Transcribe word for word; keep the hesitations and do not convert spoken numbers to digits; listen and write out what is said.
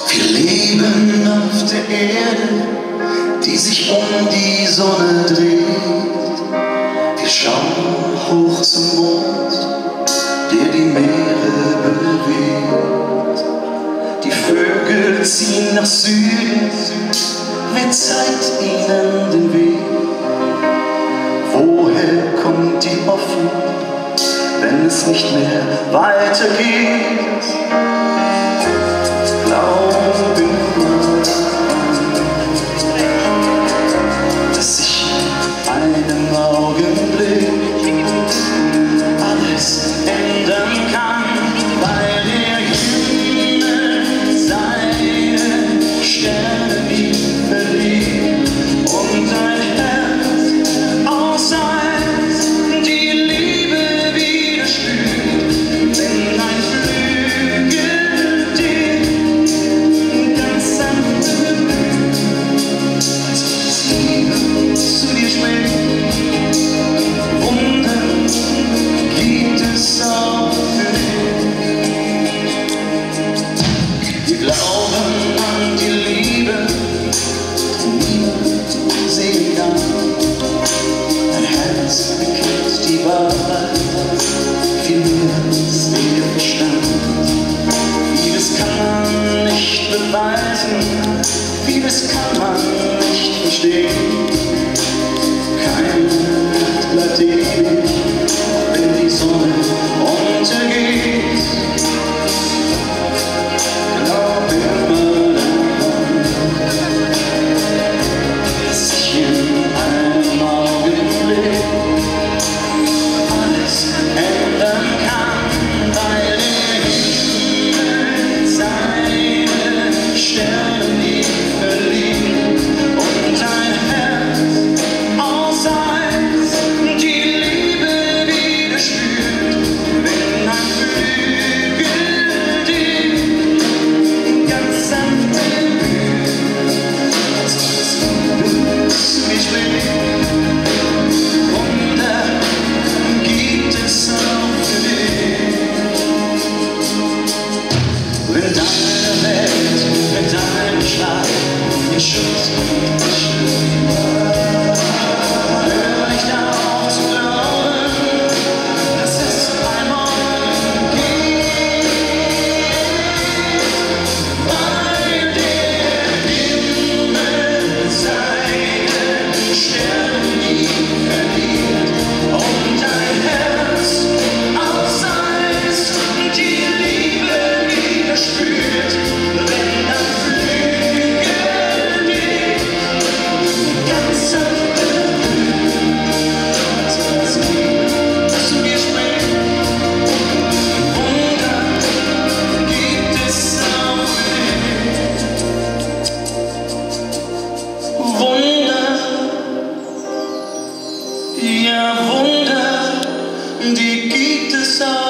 Wir leben auf der Erde, die sich um die Sonne dreht. Wir schauen hoch zum Mond, der die Meere bewegt. Die Vögel ziehen nach Süden, wer zeigt ihnen den Weg? Woher kommt die Hoffnung, wenn es nicht mehr weitergeht? Glaube nur daran, dass sich in einem Augenblick alles ändern kann, weil der Himmel seine Sterne nie verliert und ein Herz aus Eis die Liebe wieder spürt, wenn ein Flügel dir ganz sanft berührt, als ob das Leben zu dir spricht. Wunder gibt es auch für dich. Wir glauben an die Liebe, die niemand sehen kann. Ein Herz erkennt die Wahrheit, viel mehr als der Verstand. Vieles kann man nicht beweisen, vieles kann man nicht verstehen. Keine Nacht bleibt ewig, wenn die Sonne untergeht. Glaub immer daran, dass sich in einem Augenblick alles ändern kann, weil der Himmel seine Sterne nie verliert und ein Herz aus Eis die Liebe wieder spürt, wenn ein Flügel dich ganz sanft berührt, als ob das Leben zu dir spricht. Wunder gibt es auch für dich. Wenn deine Welt mit deinem Schlag in Schutz und hör nicht auf zu glauben, dass es einmal geht, weil der Himmel seine Sterne nie verliert und ein Herz aus Eis die Liebe wieder spürt, wenn ein Flügel dich ganz sanft berührt, als ob das Leben zu dir spricht. Wunder gibt es auch für dich. Wunder, ja Wunder, die gibt es auch.